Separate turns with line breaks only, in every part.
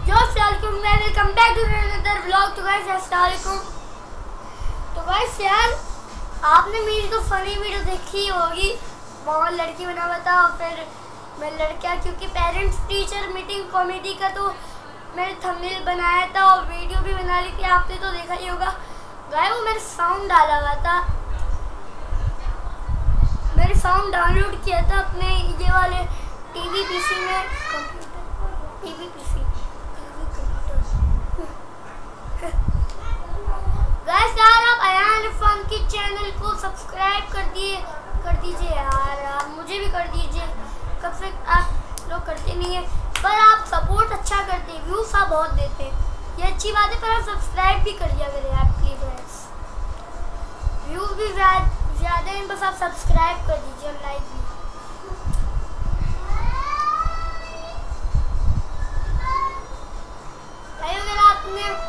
Welcome back to another vlog. तो guys अस्सलाम वालेकुम। तो गाइस यार आपने मेरी तो फनी वीडियो देखी होगी, वहाँ लड़की बना हुआ था और फिर मैं लड़का, क्योंकि पेरेंट्स टीचर मीटिंग कमेटी का तो मैंने थंबनेल बनाया था और वीडियो भी बना ली थी, आपने तो देखा ही होगा। गाइस वो मैंने साउंड डाला हुआ था, मैंने साउंड डाउनलोड किया था अपने ये वाले टीवी पीसी में, टीवी पीसी गाइस यार आप अयान इरफान की चैनल को सब्सक्राइब कर दीजिए यार, मुझे भी कर दीजिए। कब से आप लोग करते नहीं है, पर आप सपोर्ट अच्छा करते हैं, व्यूज आप बहुत देते हैं, ये अच्छी बात है, पर आप सब्सक्राइब भी कर दिया करें आप प्लीज गाइस। व्यूज भी ज़्यादा हैं, बस आप सब्सक्राइब कर दीजिए, लाइक भी। अगर आपने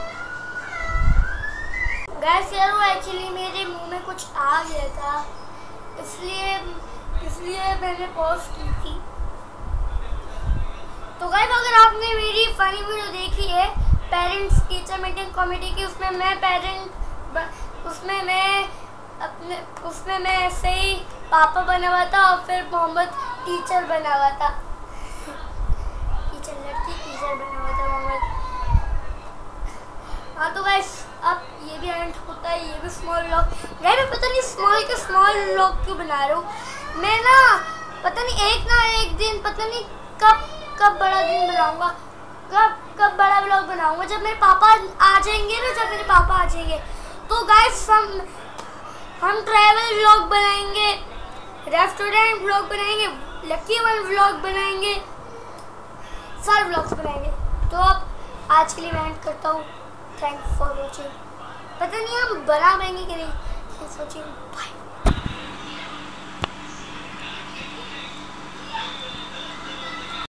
गैस यार वो एक्चुअली मेरे मुंह में कुछ आ गया था, इसलिए मैंने पोस्ट की थी। तो गाइस अगर आपने मेरी फनी वीडियो देखी है पेरेंट्स टीचर मीटिंग कमेटी की, उसमें मैं ऐसे ही पापा बना हुआ था और फिर मोहम्मद टीचर बना हुआ था, लड़की टीचर बना हुआ था मोहम्मद। हाँ तो गाइस अब ये भी एंड होता है, ये भी स्मॉल व्लॉग। मैं पता नहीं स्मॉल व्लॉग क्यों बना रहा हूँ मैं ना, पता नहीं एक दिन पता नहीं कब बड़ा दिन बनाऊंगा, कब बड़ा व्लॉग बनाऊंगा, जब मेरे पापा आ जाएंगे ना, जब मेरे पापा आ जाएंगे तो गाइस हम ट्रैवल व्लॉग बनाएंगे, रेस्टोरेंट व्लॉग बनाएंगे, लकी वन व्लॉग बनाएंगे, सारे व्लॉग्स बनाएंगे। तो अब आज के लिए मैं एंड करता हूँ। Thanks for watching. पता नहीं हम बना पाएंगे कि नहीं, थैंक्स फॉर वॉचिंग, बाय।